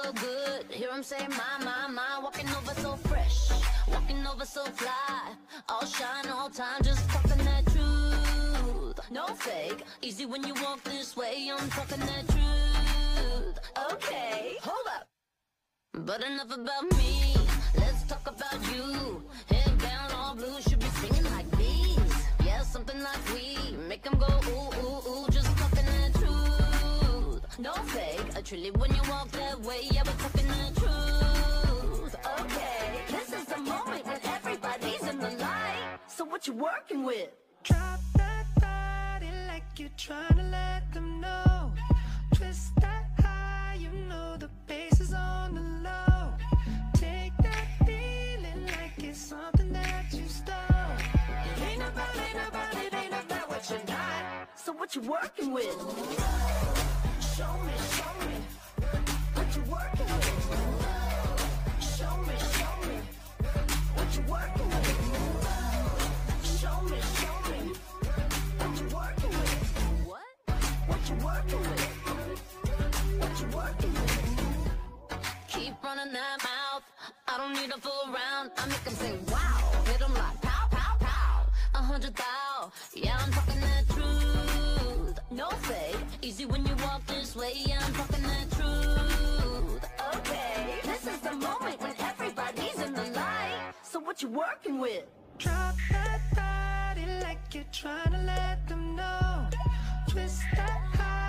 so good. Hear him say, my, walking over so fresh, walking over so fly. All shine, all time, just talking that truth. No fake, easy when you walk this way. I'm talking that truth. Okay, hold up. But enough about me, let's talk about you. Head down, all blue, should be singing like bees. Yeah, something like we make them go ooh, ooh, ooh. Just talking that truth. No fake, truly when you walk that way. Yeah, we're talking the truth. Okay, this is the moment when everybody's in the light. So what you working with? Drop that body like you're trying to let them know. Twist that high, you know the bass is on the low. Take that feeling like it's something that you stole. It ain't about what you're not. So what you working with? Show me what you working with. Show me what you working with. Show me what you working with. What you working with? What you working with? Keep running that mouth, I don't need a full round. I make them say wow, hit them like pow, pow, pow. 100 thou, yeah, I'm talking that truth. No fake, easy when you walk this way. Yeah, I'm talking that truth. Okay, this is the moment when everybody's in the light. So what you working with? Drop that body like you're trying to let them know. Twist that high,